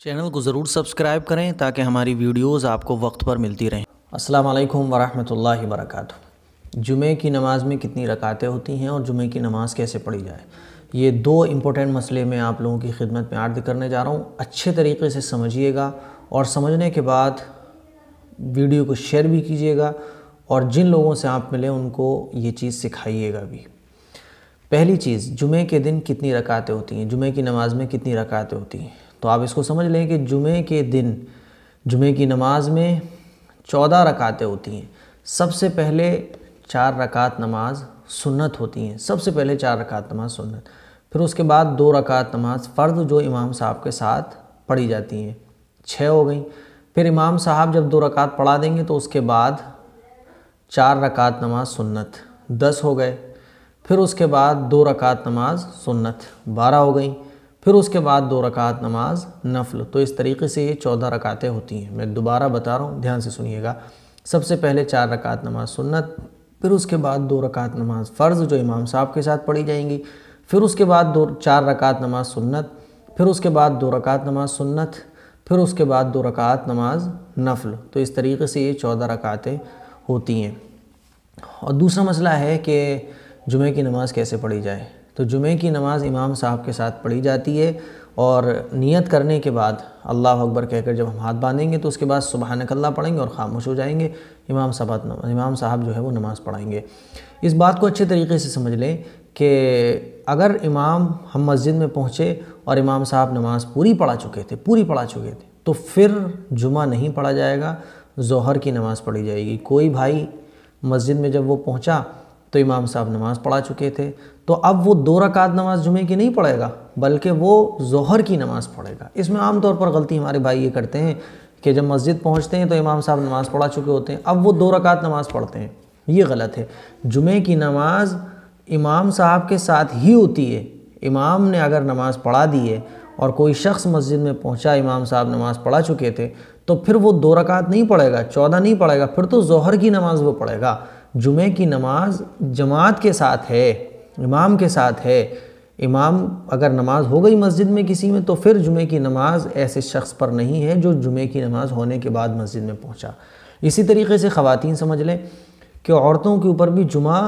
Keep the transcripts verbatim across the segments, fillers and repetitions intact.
Channel کو ضرور subscribe کریں تاکہ ہماری ویڈیوز آپ کو وقت پر ملتی رہیں۔ السلام علیکم ورحمۃ اللہ وبرکاتہ۔ جمعے کی نماز میں کتنی رکعتیں ہوتی ہیں اور جمعے کی نماز کیسے پڑھی جائے، یہ دو امپورٹنٹ مسئلے میں آپ لوگوں کی خدمت میں عرض کرنے جا رہا ہوں۔ اچھے طریقے سے سمجھیے گا اور سمجھنے کے بعد ویڈیو کو شیئر بھی کیجیے گا اور جن لوگوں سے آپ ملیں ان کو یہ چیز سکھائیے گا بھی۔ پہلی چیز، جمعے کے دن کتنی رکعتیں ہوتی ہیں، جمعے کی نماز میں کتنی رکعتیں ہوتی ہیں، تو آپ اس کو سمجھ لیں کہ جمعے کے دن جمعے کی نماز میں چودہ رکعتیں ہوتی ہیں۔ سب سے پہلے چار رکعت نماز سنت ہوتی ہیں، سب سے پہلے چار رکعت نماز سنت، پھر اس کے بعد دو رکعت نماز فرض جو امام صاحب کے ساتھ پڑھی جاتی ہیں، چھ ہو گئیں۔ پھر امام صاحب جب دو رکعت پڑھا دیں گے تو اس کے بعد چار رکعت نماز سنت، دس ہو گئے۔ پھر اس کے بعد دو رکعت نماز سنت، بارہ ہو گئیں۔ پھر اس کے بعد دو رکعت نماز نفل، تو اس طریقے سے یہ چودہ رکعتیں ہوتی ہیں۔ میں دوبارہ بتا رہا ہوں، دھیان سے سنیے گا۔ سب سے پہلے چار رکعت نماز سنت، پھر اس کے بعد دو رکعت نماز فرض جو امام صاحب کے ساتھ پڑھی جائیں گی، پھر اس کے بعد دو چار رکعت نماز سنت، پھر اس کے بعد دو رکعت نماز سنت، پھر اس کے بعد دو رکعت نماز نفل، تو اس طریقے سے یہ چودہ رکعتیں ہوتی ہیں۔ اور دوسرا مسئلہ ہے کہ جمعے کی نماز کیسے پڑھی جائے، تو جمعے کی نماز امام صاحب کے ساتھ پڑھی جاتی ہے اور نیت کرنے کے بعد اللہ اکبر کہہ کر جب ہم ہاتھ باندھیں گے تو اس کے بعد سبحانک اللہ پڑھیں گے اور خاموش ہو جائیں گے، امام صاحب امام صاحب جو ہے وہ نماز پڑھائیں گے۔ اس بات کو اچھے طریقے سے سمجھ لیں کہ اگر امام ہم مسجد میں پہنچے اور امام صاحب نماز پوری پڑھا چکے تھے پوری پڑھا چکے تھے تو پھر جمعہ نہیں پڑھا جائے گا، ظہر کی نماز پڑھی جائے گی۔ کوئی بھائی مسجد میں جب وہ پہنچا تو امام صاحب نماز پڑھا چکے تھے تو اب وہ دو رکعت نماز جمعے کی نہیں پڑھے گا بلکہ وہ ظہر کی نماز پڑھے گا۔ اس میں عام طور پر غلطی ہمارے بھائی یہ کرتے ہیں کہ جب مسجد پہنچتے ہیں تو امام صاحب نماز پڑھا چکے ہوتے ہیں، اب وہ دو رکعت نماز پڑھتے ہیں، یہ غلط ہے۔ جمعے کی نماز امام صاحب کے ساتھ ہی ہوتی ہے۔ امام نے اگر نماز پڑھا دی ہے اور کوئی شخص مسجد میں پہنچا، امام صاحب نماز پڑھا چکے تھے تو پھر وہ دو رکعت نہیں پڑھے گا، چودہ نہیں پڑھے گا، پھر تو ظہر کی نماز وہ پڑھے گا۔ جمعے کی نماز جماعت کے ساتھ ہے، امام کے ساتھ ہے۔ امام اگر نماز ہو گئی مسجد میں کسی میں تو پھر جمعے کی نماز ایسے شخص پر نہیں ہے جو جمعے کی نماز ہونے کے بعد مسجد میں پہنچا۔ اسی طریقے سے خواتین سمجھ لیں کہ عورتوں کے اوپر بھی جمعہ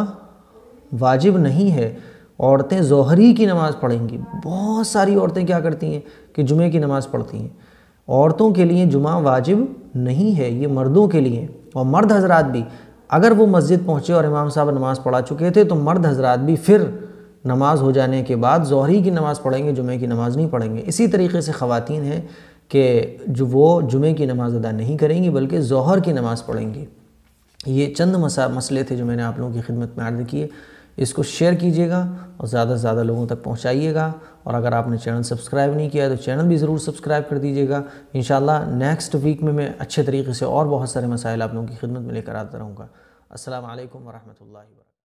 واجب نہیں ہے، عورتیں ظہری کی نماز پڑھیں گی۔ بہت ساری عورتیں کیا کرتی ہیں کہ جمعے کی نماز پڑھتی ہیں، عورتوں کے لیے جمعہ واجب نہیں ہے، یہ مردوں کے لیے۔ اور مرد حضرات بھی اگر وہ مسجد پہنچے اور امام صاحب نماز پڑھا چکے تھے تو مرد حضرات بھی پھر نماز ہو جانے کے بعد ظہری کی نماز پڑھیں گے، جمعے کی نماز نہیں پڑھیں گے۔ اسی طریقے سے خواتین ہیں کہ جو وہ جمعے کی نماز ادا نہیں کریں گی بلکہ ظہر کی نماز پڑھیں گی۔ یہ چند مسئلے تھے جو میں نے آپ لوگوں کی خدمت میں عرض کیے۔ اس کو شیئر کیجیے گا اور زیادہ سے زیادہ لوگوں تک پہنچائیے گا، اور اگر آپ نے چینل سبسکرائب نہیں کیا ہے تو چینل بھی ضرور سبسکرائب کر دیجیے گا۔ انشاءاللہ نیکسٹ ویک میں میں اچھے طریقے سے اور بہت سارے مسائل آپ لوگوں کی خدمت میں لے کر آتا رہوں گا۔ السلام علیکم ورحمۃ اللہ وبرکاتہ۔